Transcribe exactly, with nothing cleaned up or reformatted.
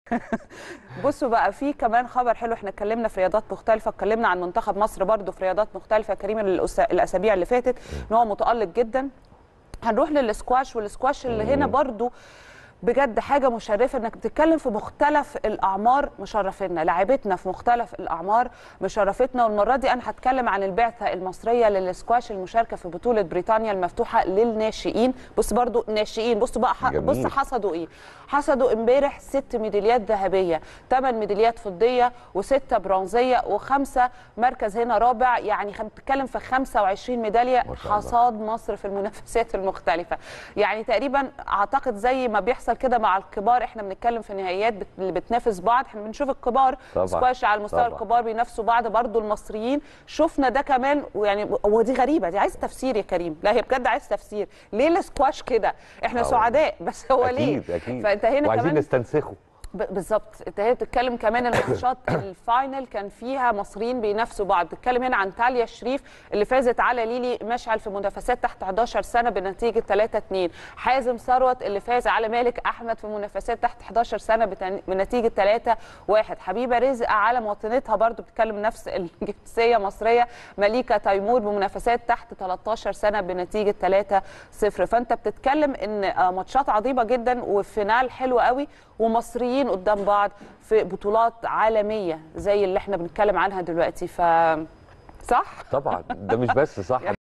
بصوا بقى، في كمان خبر حلو. احنا اتكلمنا في رياضات مختلفه، اتكلمنا عن منتخب مصر برضو في رياضات مختلفه كريم الاسابيع اللي فاتت ان هو متالق جدا. هنروح للسكواش، والسكواش اللي هنا برضو بجد حاجه مشرفه انك بتتكلم في مختلف الاعمار. مشرفينا لاعبتنا في مختلف الاعمار، مشرفتنا. والمره دي انا هتكلم عن البعثه المصريه للسكواش المشاركه في بطوله بريطانيا المفتوحه للناشئين. بص برضو ناشئين، بصوا بقى ح... بص حصدوا ايه. حصدوا امبارح ست ميداليات ذهبيه، ثمان ميداليات فضيه وسته برونزيه وخمسه مركز هنا رابع. يعني بتتكلم في خمسة وعشرين ميداليه حصاد مصر في المنافسات المختلفه. يعني تقريبا اعتقد زي ما بيحصل كده مع الكبار، احنا بنتكلم في نهائيات بت... اللي بتنافس بعض. احنا بنشوف الكبار سكواش على المستوى طبعا. الكبار بينافسوا بعض، برضو المصريين شفنا ده كمان. ويعني ودي غريبه، دي عايز تفسير يا كريم. لا هي بجد عايز تفسير ليه السكواش كده. احنا أوه. سعداء، بس هو أكيد ليه أكيد. فانت هنا وعايزين كمان نستنسخه بالظبط. انت هي بتتكلم كمان الماتشات الفاينل كان فيها مصريين بينافسوا بعض. بتتكلم هنا عن تاليا شريف اللي فازت على ليلي مشعل في منافسات تحت حداشر سنه بنتيجه ثلاثة اتنين. حازم ثروت اللي فاز على مالك احمد في منافسات تحت حداشر سنه بنتيجه ثلاثة واحد. حبيبه رزق على مواطنتها برضو بتتكلم نفس الجنسيه مصريه، مليكه تيمور بمنافسات تحت تلتاشر سنه بنتيجه ثلاثة صفر. فانت بتتكلم ان ماتشات عظيمه جدا وفينال حلو قوي، ومصريين قدام بعض في بطولات عالميه زي اللي احنا بنتكلم عنها دلوقتي. ف صح طبعا. ده مش بس صح